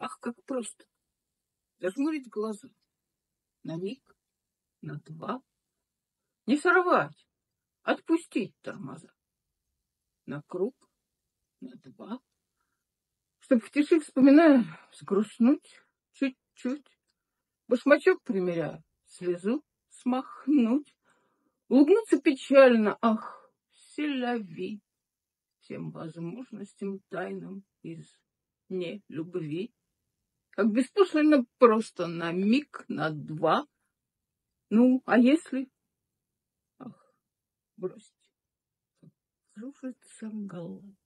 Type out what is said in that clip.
Ах, как просто! Зажмурить глаза на миг, на два, не сорвать, отпустить тормоза на круг, на два, чтоб в тиши, вспоминая, сгрустнуть чуть-чуть, башмачок примеряя, слезу смахнуть, улыбнуться печально, ах, селяви всем возможностям тайным из нелюбви. Как беспошлино просто на миг, на два. Ну, а если? Ах, бросьте. Кружится голова.